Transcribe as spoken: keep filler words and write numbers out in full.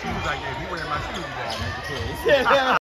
He was like, yeah, if you wear my shoes, you gotta make a choice.